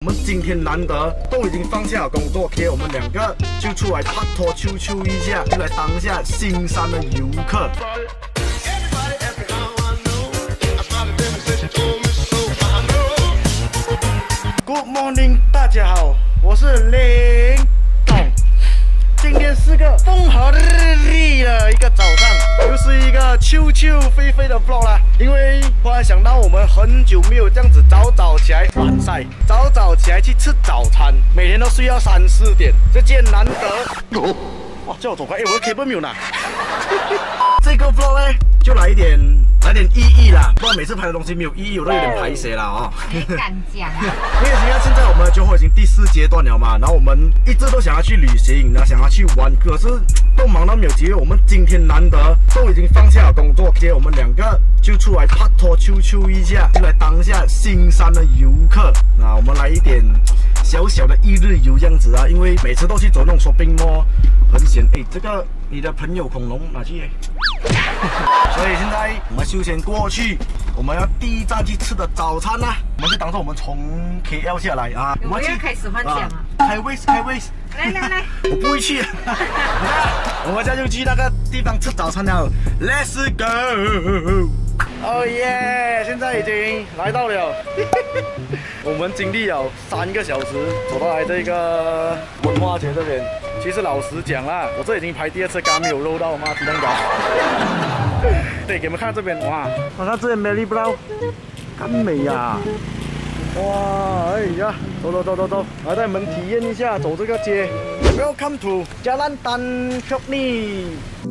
我们今天难得都已经放下了工作 ，OK， 我们两个就出来拍拖秋一下，就来当下新山的游客。Good morning， 大家好，我是林董。今天是个风和日丽的一个早上，又是一个秋飞飞的 vlog 啦。因为忽然想到我们很久没有这样子早起来晚晒，早起来去吃早餐，每天都睡到3、4点，这件难得。哇，叫我走开，我的 cable 没有拿。这个 vlog 呢，就来点意义啦，不然每次拍的东西没有意义，我都有点排泄啦哦。 没敢讲啊。 因为现在我们的酒后已经第4阶段了嘛，然后我们一直都想要去旅行，然后想要去玩，可是都忙到没有机会。我们今天难得都已经放下了工作，接我们两个就出来拍拖秋一下，就来当下新山的游客。那我们来一点小小的一日游这样子啊，因为每次都去走那种 shopping mall， 很闲。哎，这个你的朋友恐龙拿去。所以现在我们休闲过去，我们要第一站去吃的早餐呢，我们就当做我们从 KL 下来啊， 我要开始幻想啊！ 开胃， 来， 我不会去。我们现在就去那个地方吃早餐了 ，Let's go！ 哦耶！现在已经来到了，我们经历了3个小时，走到来这个文化节这边。其实老实讲啦，我这已经排第2次，刚没有肉到妈鸡蛋糕。对，给你们看这边，哇，看这边 Mary Brown， 干美呀！哇，哎呀，走，来带你们体验一下走这个街。Welcome to Jalan Tan Kok Ni。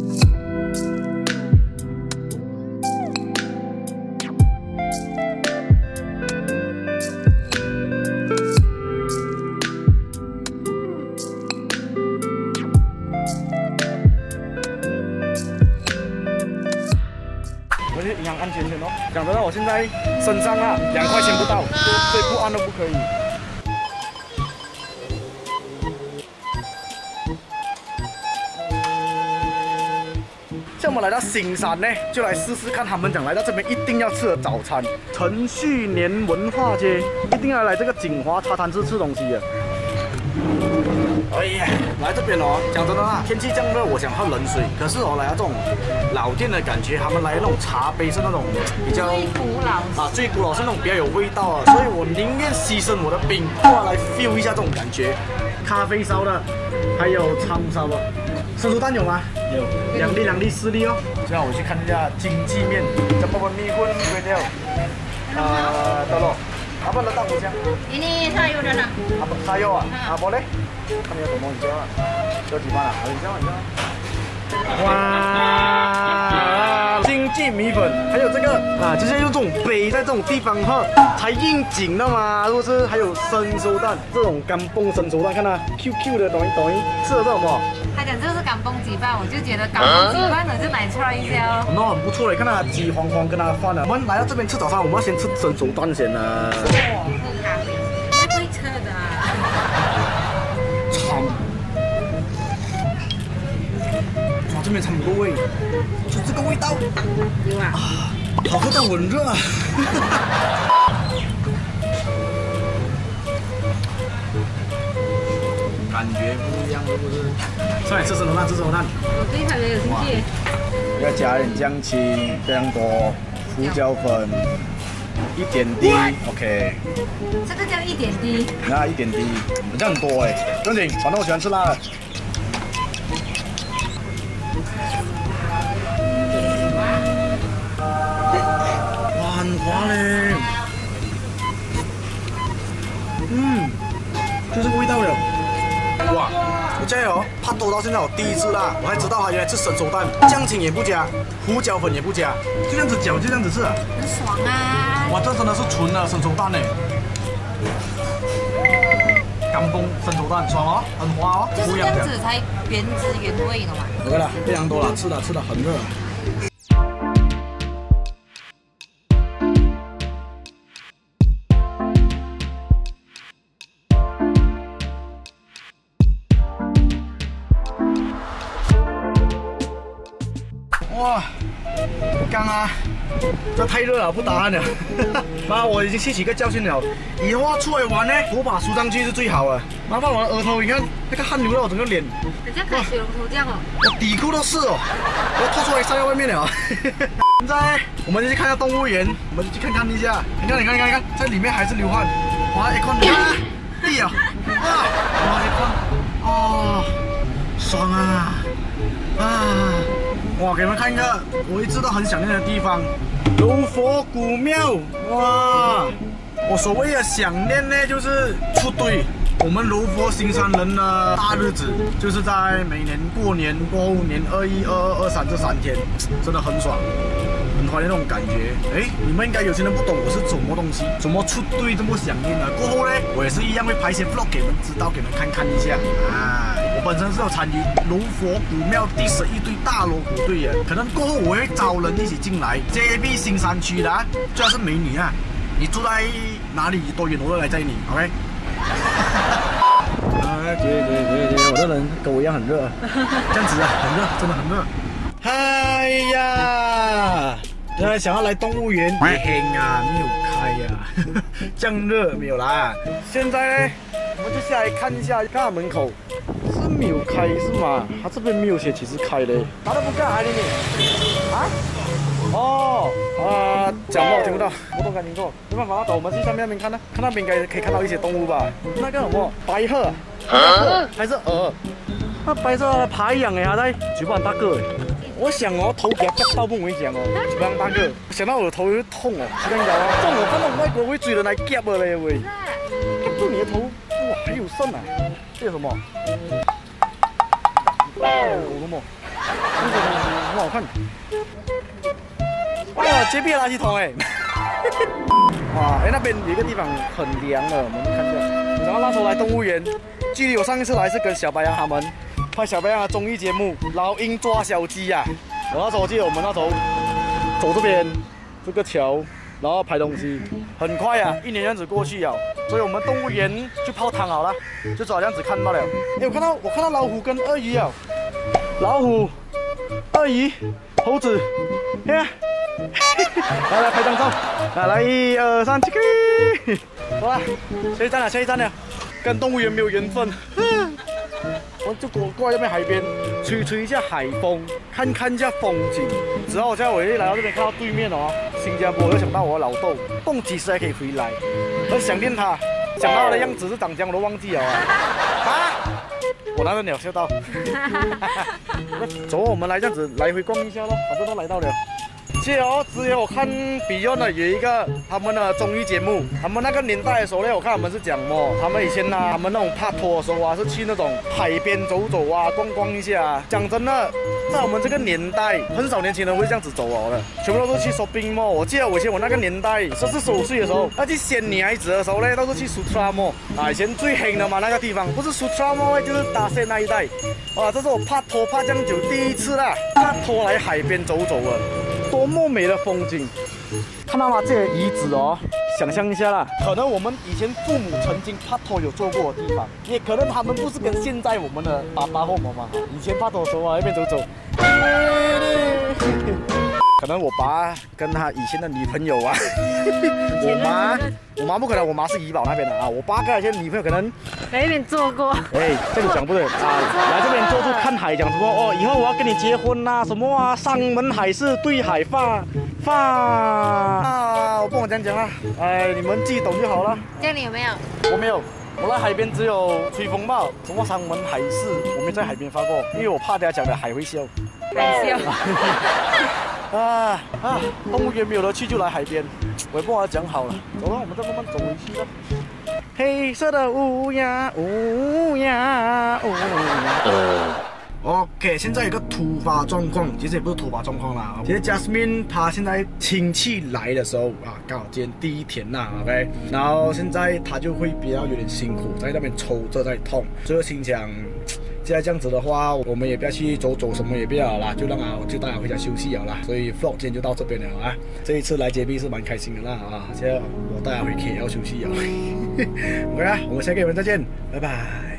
银行安全险哦，讲真的，我现在身上啊2块钱不到，所以不按都不可以。像我们来到新山呢，就来试试看他们讲来到这边一定要吃的早餐——程序年文化街，一定要来这个锦华茶摊吃东西的。哎呀，来这边哦，讲真的啦，天气这样热，我想喝冷水。可是来到这种老店的感觉，他们来那种茶杯是那种比较最古老啊，最古老是那种比较有味道啊，所以我宁愿牺牲我的饼，过来 feel 一下这种感觉。咖啡烧的，还有叉烧烧的，生熟蛋有吗？有，2粒4粒哦。现在我去看一下经济面，这包括米粉、粿条，得了。apa letak busnya? Ini sayur dan apa sayur ah? Boleh? Kan ya mau jual. Jual di mana? Jual. 哇，经济米粉，还有这个啊，就是用这种杯在这种地方喝才应景的嘛，是不是？还有生熟蛋，这种干蹦生熟蛋，看它 QQ 的，懂一，吃的是什么？ 他讲这是干蹦鸡饭，我就觉得干蹦鸡饭我就来 try 一下哦。 那很不错嘞，看它鸡黄跟它饭了。我们来到这边吃早餐，我们要先吃生熟蛋先呢。 哇，喝咖啡，那会吃的。 炒。哇，这边差不多味，就这个味道。 有啊。 好喝但很热啊。感觉不一样，是不是？上来吃生熟蛋， 我对它没有兴趣。 要加点姜青，非常多，胡椒粉，1点滴 ，OK。 这个叫1点滴。 那1点滴，这样很多哎，不用紧，反正我喜欢吃辣的。哇，很滑嘞。就这个味道了。哇，我加油！拍拖到现在我第1次啦，我还知道它原来是生熟蛋，酱青也不加，胡椒粉也不加，就这样子搅，就这样子吃。 很爽啊！ 哇，这真的是纯的生熟蛋呢，干崩生熟蛋，爽哦，很滑哦， 就是这样子才原汁原味的嘛。 OK 了，非常多了，吃的很热。哇， 不干啊，这太热了，不打鼾了。妈，我已经吸取一个教训了，以后出来玩呢，头发梳上去是最好的。麻烦我的额头，你看那个汗流到我整个脸。 很像开水龙头这样哦。 我底裤都是哦，我吐出来晒在外面了。现在我们去看一下动物园，我们去看一下。你看，在里面还是流汗。哇，一看，地啊，哇，一看，哦，爽啊！哇，给你们看一个我一直都很想念的地方——柔佛古庙。哇，我所谓的想念呢，就是出队。我们柔佛新山人的大日子，就是在每年过年过后，年21、22、23这3天，真的很爽，很怀念那种感觉。哎，你们应该有些人不懂我是什么东西，怎么出队这么想念呢？过后呢，我也是一样会拍一些 vlog 给你们知道，给你们看一下啊。我本身是有参与柔佛古庙第11队大锣鼓队的，可能过后我会招人一起进来。JB 新山区的，最好是美女啊！你住在哪里多远我都来载你 ，OK？ 姐，我的人跟我一样很热，这样子啊，很热，真的很热。哎呀，原来想要来动物园，也黑啊，没有开呀，这样热没有啦。现在呢，我们就下来看一下大门口是没有开是吗？它这边没有写几时开嘞，它都不干还里面啊？哦，讲话我听不到，我都敢听错，没办法，走，我们去上面那边看呢，看那边应该可以看到一些动物吧？那个什么白鹤，还是鹅？那白色爬一样哎，它在嘴巴很大个哎。我想哦，头给它夹到不容易讲哦，嘴巴很大个，想到我的头会痛哦，是这样讲啊？这种我看到外国会追人来夹的嘞喂，夹住你的头，哇，还有肾啊！这是什么？什么？这个很好看。哇，洁癖垃圾桶哎！哇，那边有一个地方很凉的，我们看一下。然后那时候来动物园，距离我上一次来是跟小白羊他们拍小白羊的综艺节目《老鹰抓小鸡》啊。我那时候记得我们那时候走这边这个桥，然后拍东西，很快啊，1年这样子过去了。所以我们动物园就泡汤好了，就只好这样子看罢了。哎，我看到老虎跟鳄鱼啊，老虎、鳄鱼、猴子，看。来拍张照，来1、2、3，去！走了，下一站了，跟动物园没有缘分。我就过来这边海边，吹一下海风，看一下风景。之后现在我一来到这边，看到对面哦，新加坡，我就想到我的老豆，蹦几时还可以回来，很想念他。想到他的样子是长这样，我都忘记了啊！我拿着鸟笑到。走，我们来这样子来回逛一下咯，反正都来到了。之前我看 Beyond 的有一个他们的综艺节目，他们那个年代的时候呢，我看他们是讲他们以前呢，他们那种拍拖的时候啊，是去那种海边走走啊，逛一下啊。讲真的，在我们这个年代，很少年轻人会这样子走的，全部都是去 shopping mall。我记得我那个年代，45岁的时候，要去掀女孩子的时候呢，都是去 Sutra Mall 啊，以前最黑的嘛那个地方，不是 Sutra Mall 就是大仙那一带。啊，这是我拍拖拍这样久第一次啦，拍拖来海边走走了。多么美的风景！看到吗？这些遗址哦，想象一下啦，可能我们以前父母曾经拍拖有做过的地方，也可能他们不是跟现在我们的爸爸或妈妈以前拍拖的时候啊，那边走走。可能我爸跟他以前的女朋友啊，我妈不可能，我妈是怡保那边的啊，我爸跟他以前女朋友可能在那边做过。 哎，这个讲不对啊，来这边坐住看海，讲什么哦，以后我要跟你结婚啦，什么啊，山盟海誓对海发啊，我不懂这样讲啦，哎，你们自己懂就好了。 这样你有没有？ 我没有。我来海边只有吹风暴，什么山盟海誓，我没在海边发过，因为我怕大家讲的海会笑。 海笑。 动物园没有得去就来海边，我也不好讲好了。走了，我们再慢慢走回去了。黑色的乌鸦，乌鸦，乌鸦。OK， 现在有个突发状况，其实也不是突发状况啦。其实 Jasmine 她现在亲戚来的时候啊，刚好今天第一天啦 ，OK。然后现在她就会比较有点辛苦，在那边抽着在痛，所以心想，既然这样子的话，我们也不要去走走，什么也不要啦，就大家回家休息了啦。所以 vlog 今天就到这边了啊。这一次来JB是蛮开心的啦啊，现在我带她回 KL 休息了。OK 啦，我们下个影片再见，拜拜。